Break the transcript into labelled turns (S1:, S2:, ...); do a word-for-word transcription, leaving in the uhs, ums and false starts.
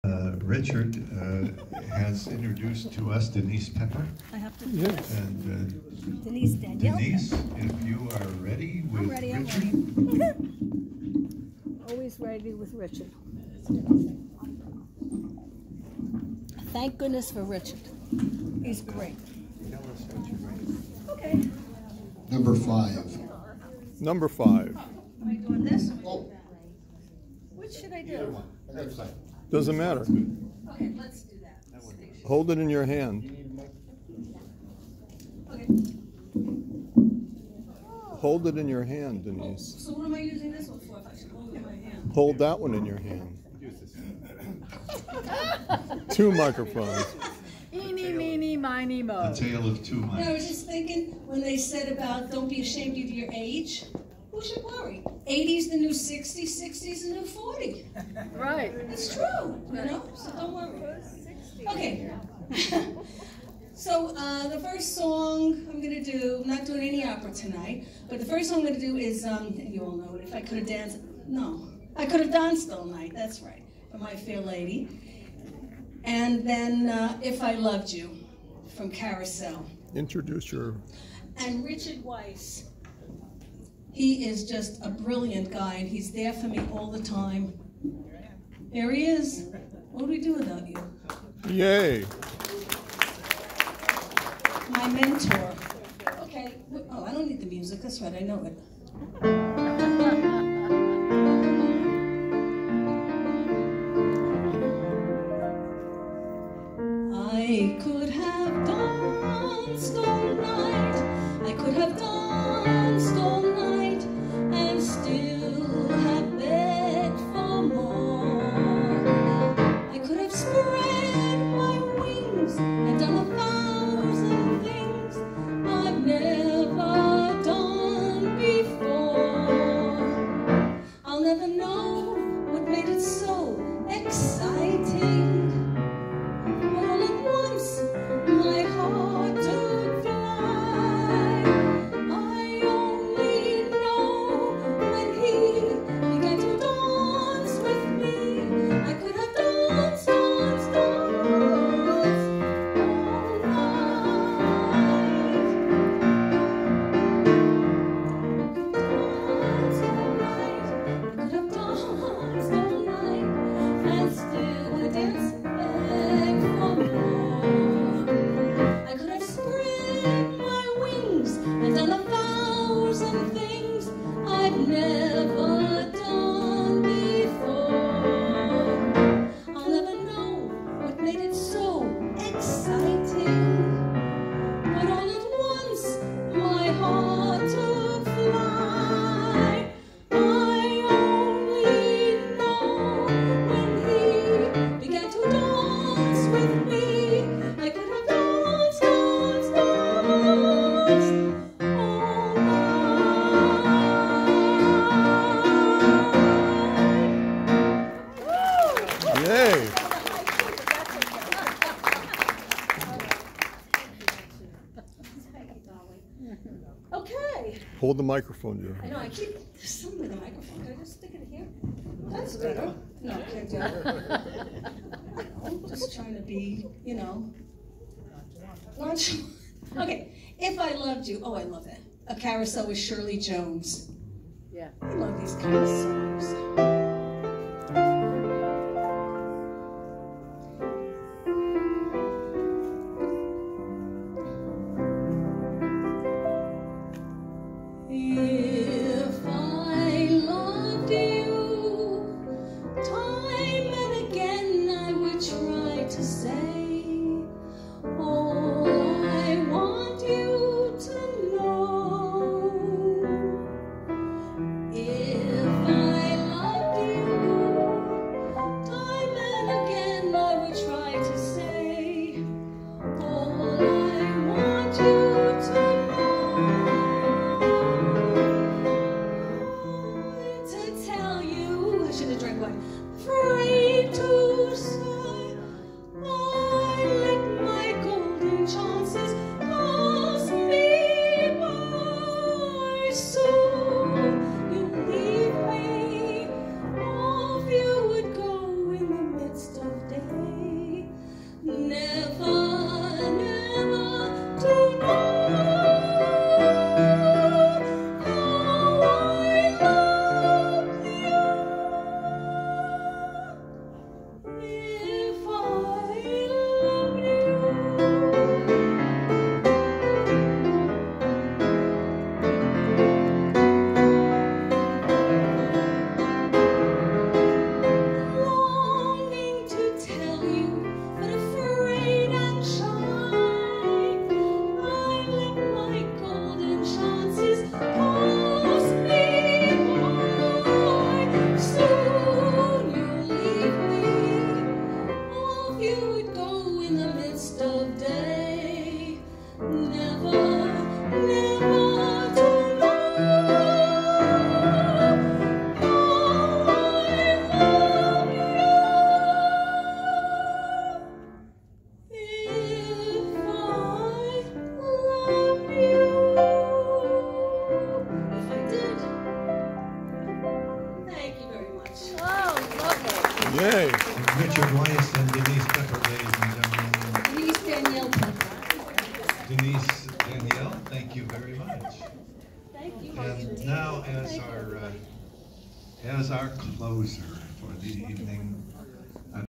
S1: Uh, Richard uh, has introduced to us Denise Pepper.
S2: I have to.
S3: Yes.
S1: And uh,
S2: Denise Danielle.
S1: Denise, if you are ready with
S2: I'm ready, I'm
S1: Richard.
S2: ready. Always ready with Richard. Thank goodness for Richard. He's great. Okay.
S4: Number five.
S3: Number five.
S2: Am I doing this?
S4: Oh,
S2: Which should I do?
S4: I got excited.
S3: Doesn't matter.
S2: Okay, let's do that.
S3: Hold it in your hand.
S2: Okay.
S3: Hold it in your hand, Denise.
S2: So what am I using this one for if I should hold it in my hand?
S3: Hold that one in your hand. Two microphones.
S5: Eeny, meeny, miny, mo.
S1: A tale of two
S2: You know, I was
S1: minds.
S2: just thinking when they said about don't be ashamed of your age. Who should worry? eighty's the new sixty, sixty's the new forty.
S5: Right.
S2: It's true, you know, so don't worry. Okay. So uh, the first song I'm gonna do, I'm not doing any opera tonight, but the first song I'm gonna do is, um, you all know it, If I Could Have Danced, no, I Could Have Danced All Night, that's right, for My Fair Lady. And then uh, If I Loved You, from Carousel.
S3: Introduce your...
S2: And Richard Weiss, he is just a brilliant guy, and he's there for me all the time. There he is. What do we do without you?
S3: Yay!
S2: My mentor. Okay. Oh, I don't need the music. That's right. I know it. I could have danced all night. I could have danced all night and still have begged for more. I could have spread my wings and done a thousand things I've never done before. I'll never know what made it so exciting. All at once, my heart took flight. I only know when he began to dance with me. I could have danced, danced, danced all night. Danced all night. I could have danced all night and still dance back for more. I could have spread my wings and done a thousand things I've never done before. I'll never know what made it so exciting. But all at once, my heart took flight. I only know when he began to dance with me. I could have danced, danced, danced all night.
S3: Yay!
S2: Okay.
S3: Hold the microphone, dear.
S2: I know, I keep something with the microphone. Can I just stick it here? That's better. No, I can't do it. I'm just trying to be, you know. Lunch. Okay. If I Loved You. Oh, I love that. A Carousel with Shirley Jones.
S5: Yeah.
S2: I love these kind of songs. If I loved you, time and again I would try to say all I want you to know. If I
S1: Richard Weiss and Denise Pepper, ladies and gentlemen.
S2: Denise Danielle Pepper.
S1: Denise, Danielle, thank you very much.
S2: Thank you.
S1: And now, as our uh, as our closer for the evening,